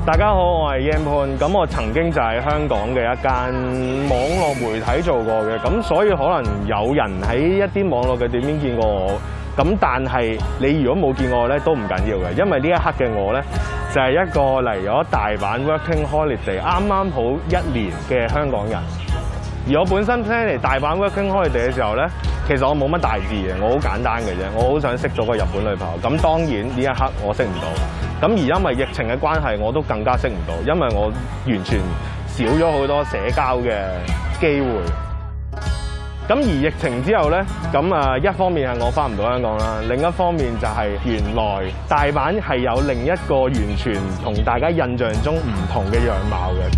大家好，我係 Yan Pan。咁我曾經就喺香港嘅一間網絡媒體做過嘅，咁所以可能有人喺一啲網絡嘅短片見過我。咁但係你如果冇見過我咧，都唔緊要嘅，因為呢一刻嘅我咧就係一個嚟咗大阪 working holiday 啱啱好1年嘅香港人。而我本身 plan 嚟大阪 working holiday 嘅時候咧，其實我冇乜大志嘅，我好簡單嘅啫，我好想識咗個日本女朋友。咁當然呢一刻我識唔到。咁而因為疫情嘅關係，我都更加識唔到，因為我完全少咗好多社交嘅機會。咁而疫情之後咧，咁一方面係我返唔到香港啦，另一方面就係原來大阪係有另一個完全同大家印象中唔同嘅樣貌嘅。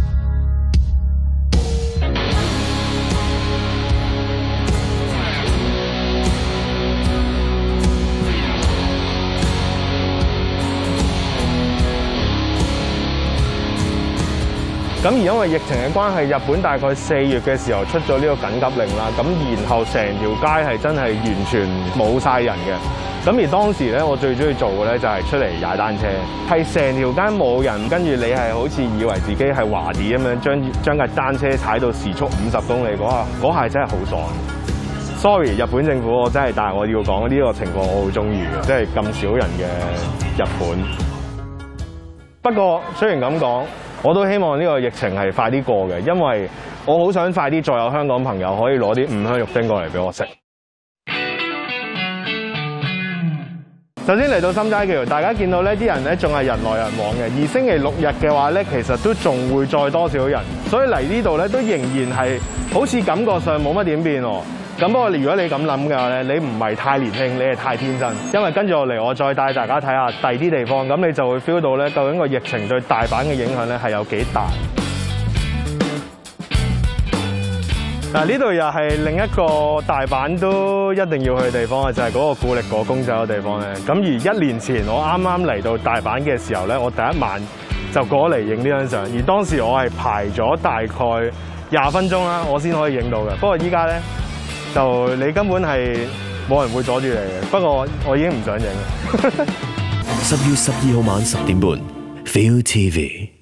咁而因為疫情嘅關係，日本大概4月嘅時候出咗呢個緊急令啦，咁然後成條街係真係完全冇晒人嘅。咁而當時咧，我最中意做嘅咧就係出嚟踩單車，係成條街冇人，跟住你係好似以為自己係華啲咁樣，將架單車踩到時速50公里嗰下真係好爽。Sorry， 日本政府我真係，但係我要講呢個情況我好中意嘅，即係咁少人嘅日本。不過雖然咁講，我都希望呢個疫情係快啲過嘅，因為我好想快啲再有香港朋友可以攞啲五香肉丁過嚟俾我食。首先嚟到心齋橋，大家見到呢啲人咧仲係人來人往嘅，而星期6日嘅話咧，其實都仲會再多少人，所以嚟呢度咧都仍然係好似感覺上冇乜點變喎。咁不過如果你咁諗嘅話咧，你唔係太年輕，你係太天真。因為跟住落嚟，我再帶大家睇下第二啲地方，咁你就會 feel 到咧，究竟個疫情對大阪嘅影響咧係有幾大。嗱，呢度又係另一個大阪都一定要去嘅地方啊，就係嗰個古力果公仔嘅地方咧。咁而1年前我啱啱嚟到大阪嘅時候咧，我第一晚就過嚟影呢張相，而當時我係排咗大概20分鐘啦，我先可以影到嘅。不過依家咧，就你根本係冇人會阻住你嘅，不過我已經唔想影。 10月12號晚10點半 ，Feel TV。